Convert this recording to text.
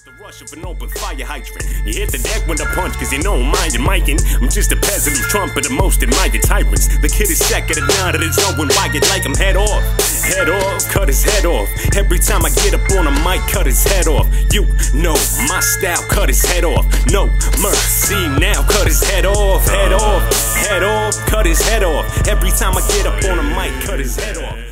The rush of an open fire hydrant. You hit the deck with a punch cause you know I'm minding miking. I'm just a peasant who's trumpet the most admired tyrants. The kid is second at nine of his own when wired like him head off. Head off, cut his head off. Every time I get up on a mic, cut his head off. You know my style, cut his head off. No mercy now, cut his head off. Head off, cut his head off. Every time I get up on a mic, cut his head off.